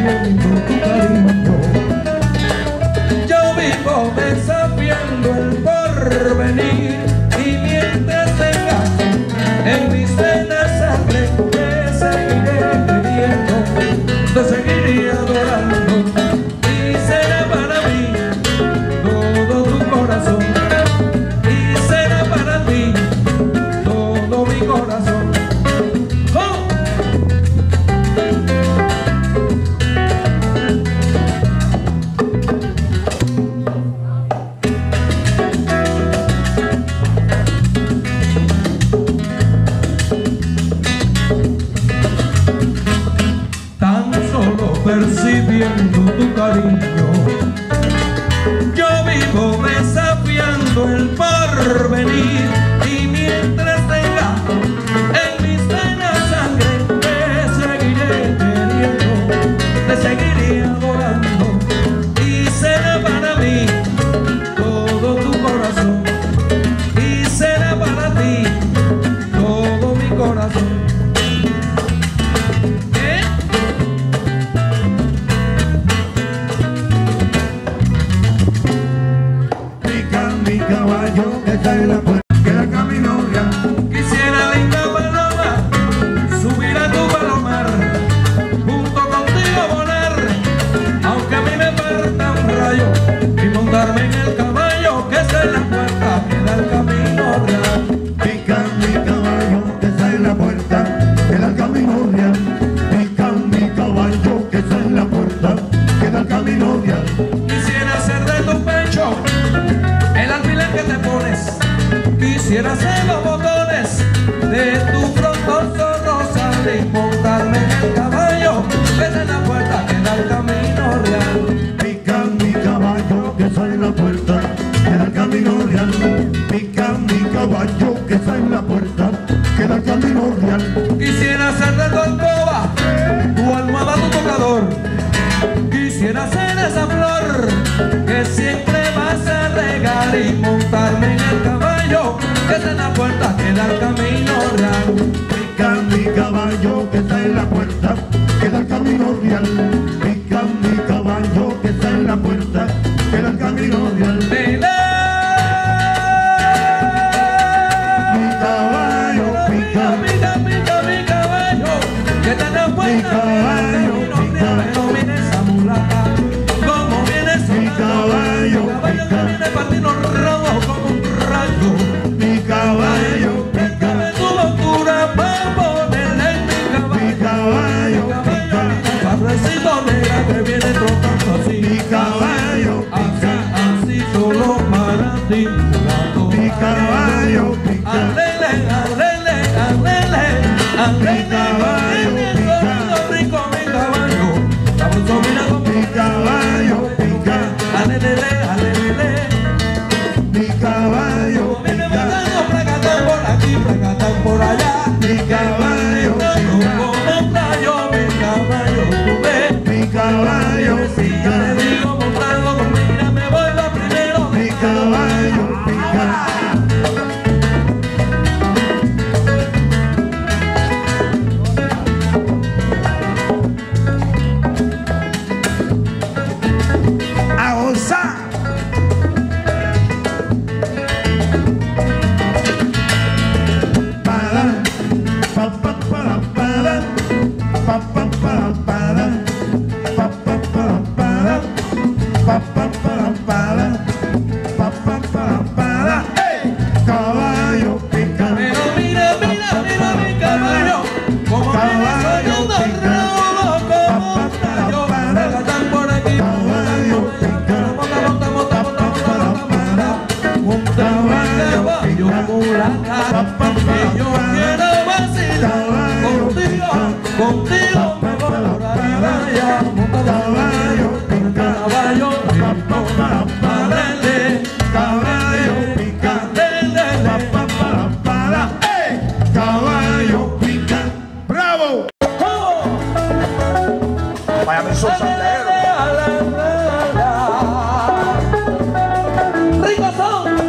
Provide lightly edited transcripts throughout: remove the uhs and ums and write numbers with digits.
percibiendo tu cariño. Yo vivo desafiando el porvenir y mientras tengas en mis venas sangre te seguiré queriendo, te seguiré adorando y será para mí todo tu corazón y será para ti todo mi corazón. ¡Oh! Percibiendo tu cariño, yo vivo desafiando el porvenir y mientras tenga en mis venas sangre te seguiré queriendo, te seguiré adorando y será para mí todo tu corazón y será para ti todo mi corazón. Caballo que está en la puerta, que la camino real. Quisiera, linda paloma, subir a tu palomar, junto contigo volar, aunque a mí me parta un rayo, y montarme en el caballo que está en la puerta, que da el camino real. Pica mi caballo que está en la puerta, que da el camino real. Pica mi caballo que está en la puerta, que da el camino real. Quisiera ser de tu pecho el alfiler que te pones, quisiera ser los botones de tu frondoso rosal y montarme en el caballo que está en la puerta que da el camino real. Pica mi caballo que está en la puerta, que da el camino real. Pica mi caballo que está en la puerta, que da el camino real. Quisiera ser de tu alcoba, tu almohada, tu tocador, quisiera ser esa flor que siempre vas a regar y montarme en el caballo que está en la puerta que da el camino real. Pica mi caballo que está en la puerta, que da el camino real. Pica mi caballo que está en la puerta, que da el camino real. Mi caballo pica, pica, pica, mi caballo que está en la puerta. Mi caballo pica, pero viene esa mulata, como viene esa mi caballo que pica, viene partiendo rojo como un rayo. mi caballo pica, Dame tu locura para ponerle en mi caballo pica, Padrecito negra que viene trotando así. mi caballo pica, así solo para ti, gato. mi caballo pica, Alele, alele, alele, alele. Mi caballo pica, rico mi caballo. Sabroso mira como mi caballo pica, alele, alele. mi caballo Viene pica, matando, fracatán por aquí, fracatán por allá. mi caballo pica, Como rayo, mi caballo, tú ves. mi caballo Si ya pica, le digo montando con mira, me voy la primero. mi caballo pica. A gozar. Para, pa pa para, para, pa pa para, para, pa pa para, para, pa pa para, para, pa pa para, para. ¡Hey! Caballo pica, Pero mira, mira, mira mi caballo, como viene soñando robo como un rayo. Fracatán por aquí, caballo pica, monta, monta, monta, monta, monta, monta, monta mi caballo mulata, que yo quiero vacilar contigo, contigo me voy por ahí vaya, monta caballo pica, caballo rico, alele, caballo pica, alele. pa pa para, ¡hey! Caballo pica, bravo. Vaya mi son sandero. Rico son.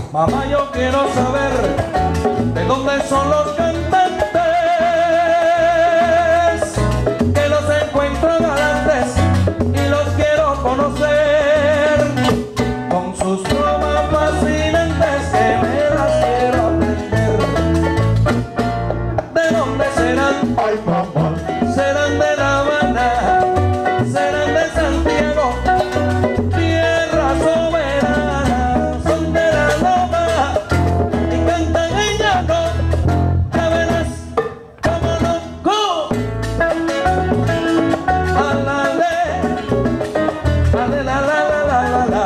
Mamá, yo quiero saber de dónde son los cantantes que los encuentro galantes y los quiero conocer con sus bromas fascinantes que me las quiero aprender. ¿De dónde serán? Ay, mamá. Serán de La Habana, serán de Santiago, tierra soberana, son de la loma y cantan en llano, ya verás cómo no go. A la le, a de la la la la la la.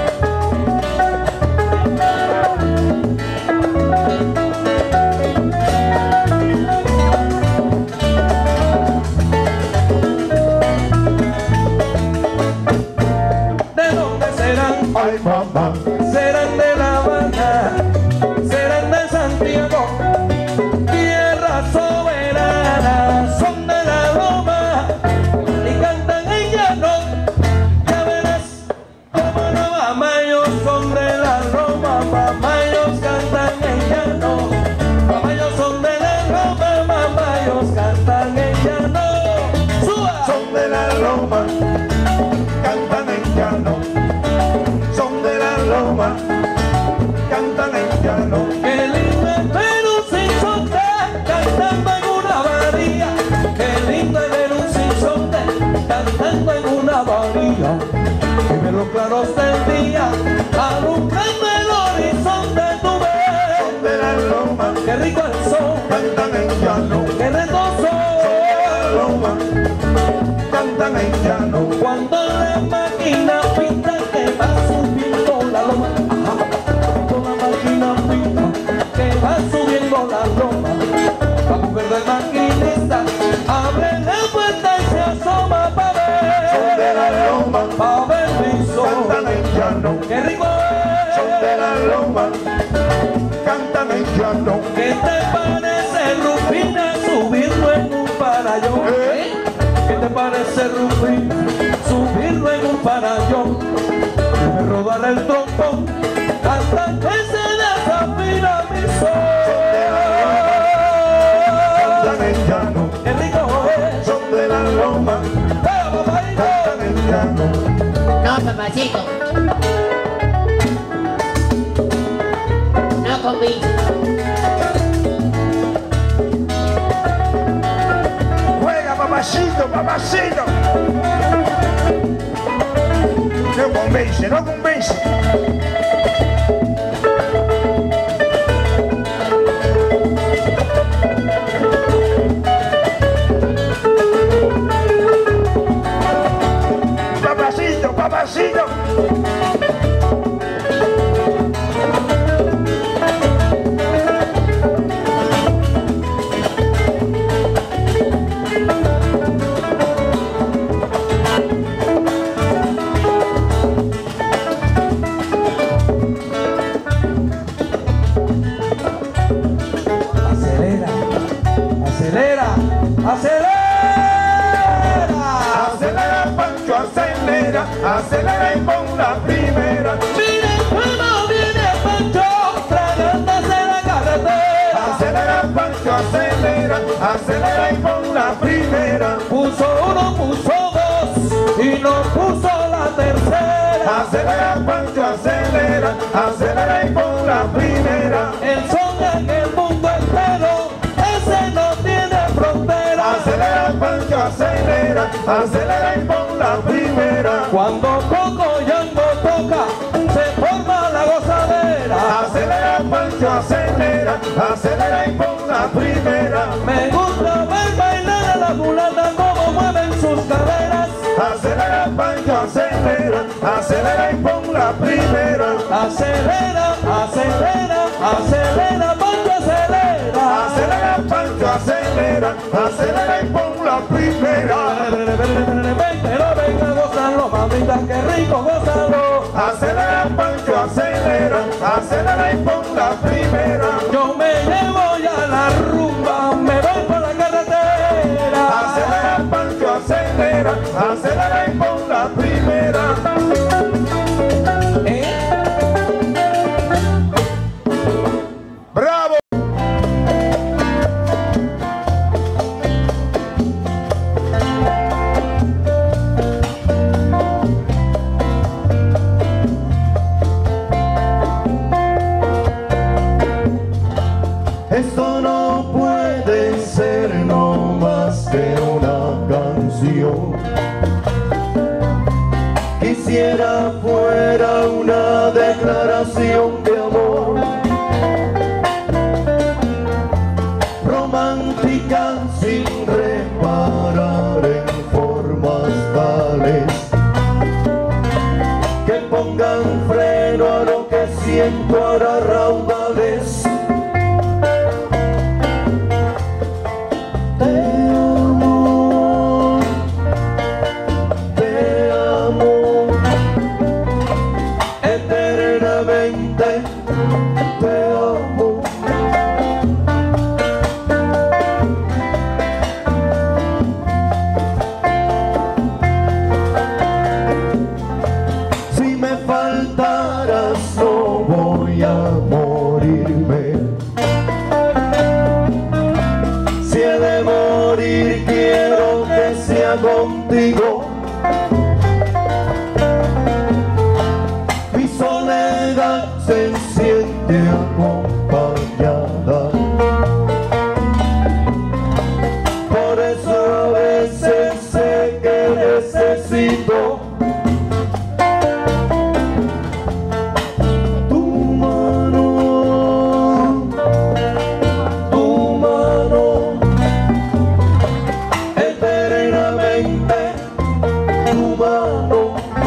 Ay, mamá. Serán de La Habana, serán de Santiago, tierra soberana, son de la loma y cantan en llano, ya verás cómo no. Mamá, ellos son de la loma, mamá, ellos cantan en llano, mamá, ellos son de la loma, mamá, ellos cantan en llano. ¡Suba! Son de la loma, cantan en llano. Son de la loma, cantan en llano. Qué lindo es ver un sinsonte cantando en una bahía. Qué lindo es ver un sinsonte cantando en una bahía. Y ver los claros del día alumbrando el horizonte. Tú ves, Son de la loma, qué rico el sol, cantan en llano. qué retoso. Loma, cantan en llano. Cuando la máquina pinta que va subiendo la loma, ajá, cuando la máquina pinta que va subiendo la loma, la mujer del maquinista abre la puerta y se asoma pa' Son de la ver, loma, pa' ver mi sol. cantan en llano. ¡Qué rico Son de la es! loma, cantan en llano. ¿Qué te parece, Rufina, subirlo en un parayón? ¿Qué te parece, Rufina, subirlo en un parayón? Debe rodar el trombón hasta que se desafina mi Cantan sol. en llano. ¡Qué rico es! Son de la loma, ¡Vamos, bailo! cantan en llano. No, papacito. No convence. Juega, papacito, papacito. No convence, no convence. Papacito, papacito. Acelera, acelera, acelera. Acelera, Pancho, acelera. Acelera y pon la primera. Miren cómo viene Pancho tragándose la carretera. Acelera, Pancho, acelera. Acelera y pon la primera. Puso uno, puso dos y no puso la tercera. Acelera, Pancho, acelera. Acelera y pon la primera. El son en el mundo entero, ese no tiene frontera. Acelera, Pancho, acelera. Acelera y pon la primera. Cuando Coco Yango toca, se forma la gozadera. Acelera, Pancho, acelera. Acelera y pon la primera. Me gusta ver bailar a la mulata como mueven sus caderas. Acelera, Pancho, acelera. Acelera y pon la primera. Acelera, acelera, acelera, Pancho acelera. Acelera, Pancho, acelera. Acelera y pon la primera. Pero venga, gózalo, mamita, qué rico, gózalo. Acelera, Pancho, acelera. Acelera y pon la primera. Yo me llevo ya la rumba, me voy por la carretera. Acelera, Pancho, acelera. Acelera y pon la primera. declaración de amor, romántica sin reparar en formas tales que pongan freno a lo que siento ahora raudales. Contigo, mi soledad se siente acompañada, por eso a veces sé que necesito tu mano, eternamente tu mano.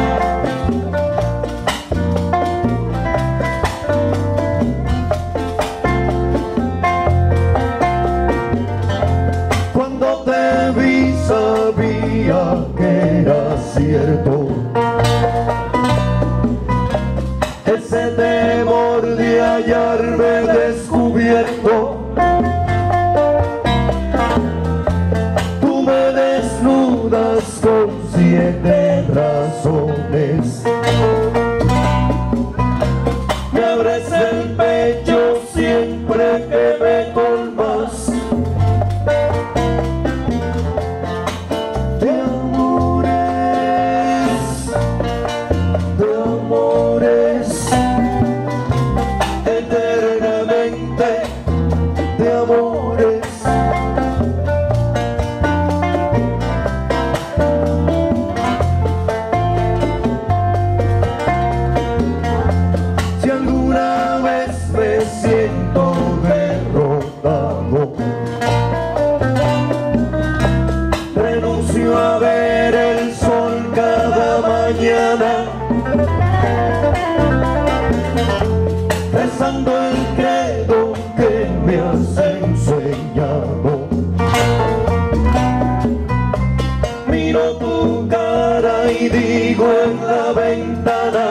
Cuando te vi sabía que era cierto ese temor de hallarme descubierto. Tú me desnudas con 7 razones, me abres el pecho siempre que me colmas de amores, eternamente de amores. Si alguna vez me siento derrotado, renuncio a ver el sol cada mañana, rezando el credo que me has enseñado. Miro tu cara y digo en la ventana: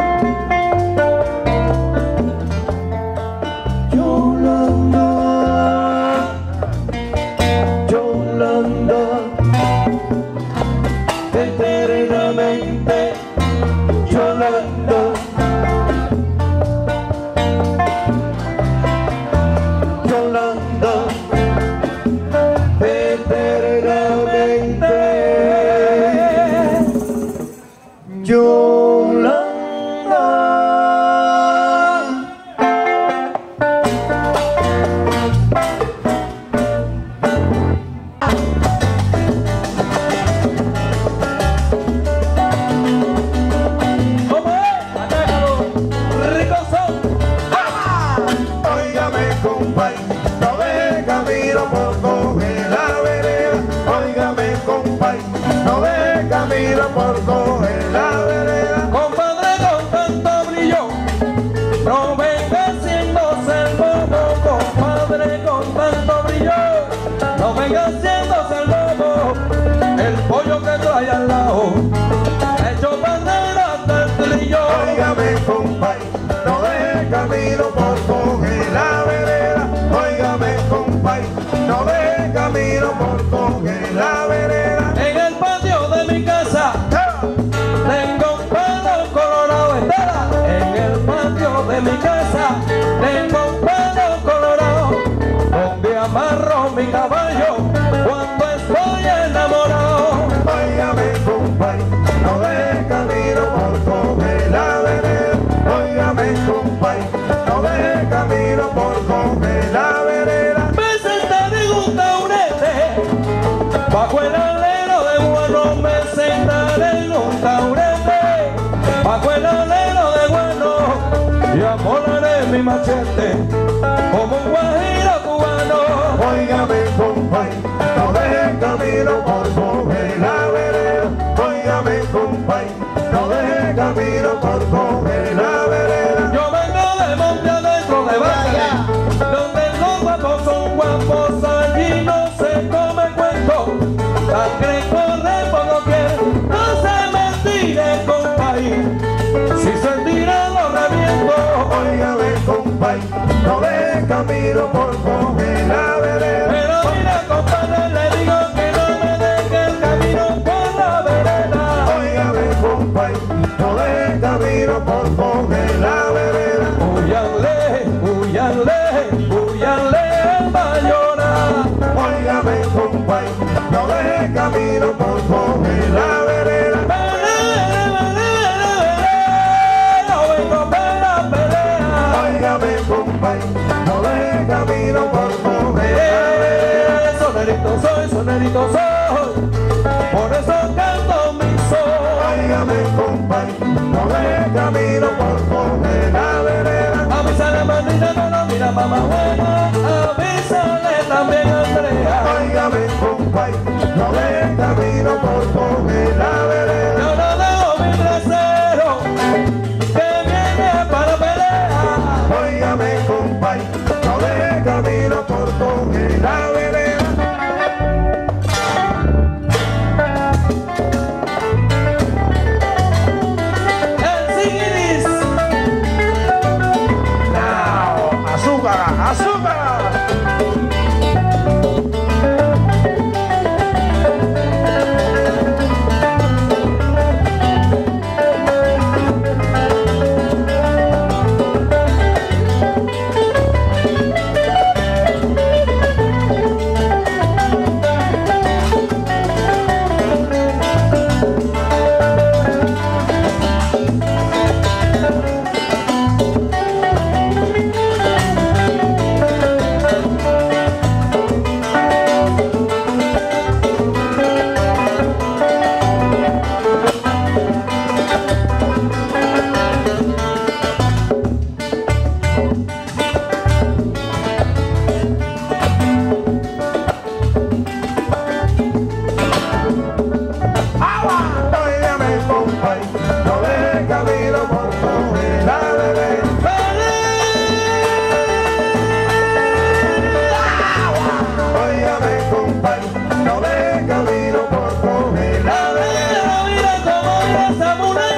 Yolanda, Yolanda, eternamente Yolanda. Yolanda, eternamente Yolanda. Óigame, compay, no ve camino por coger la vereda. Óigame, compay, no ve camino por coger la vereda. Compadre con tanto brillo, no venga haciéndose el bobo. Compadre con tanto brillo, no venga haciéndose el bobo. El pollo que trae al lado, hecho bandera del trillo. Óigame, compay, no ve camino por coger la vereda. Óigame, compay, no ve camino por coger la vereda. En el patio de mi casa tengo un pelo colorado, Estela. En el patio de mi casa tengo un pelo colorado, donde amarro mi caballo cuando estoy enamorado. Óigame, compay, no ve camino por coger la vereda. Óigame, compay, no ve camino por coger la vereda. Me sentaré en un taburete bajo el alero de guano. Me sentaré en un taburete bajo el alero de guano. y amolaré mi machete como un guajiro cubano. Óigame, compay, no deje camino por coger la vereda. Óigame, compay, no deje camino por coger la vereda. Yo vengo de monte adentro de Bacalí, donde los guapos son guapos, allí no se come cuento. Sangre corre por doquier, no se me tire, compay, si se tira lo reviento. Óigame, compay, no deje camino por coger la vereda. Pero mira, compadre, le digo que no me deje el camino por la vereda. Óigame, compay, no deje camino por coger la vereda. Huyanle en Bayona. Óigame, compay, no deje camino por coger la vereda. No vengo para pelea. Óigame, compay, no deje camino por coger la vereda. Sonerito soy, por eso canto mi sol. Óigame, compay, no deje camino por coger la vereda. Avísale a Martina, no mira mamá buena, avísale también a Andrea. Óigame, compay, no deje camino por coger la vereda. Yo no dejo mi trasero, que viene para pelea. Óigame, compay, no deje camino por coger la vereda. El Sigridis. ¡Azúcar! ¡Azúcar! Óigame, compay, no deje camino por coger la vereda. Óigame, compay, no deje camino por coger la vereda. Mira cómo esa muleta.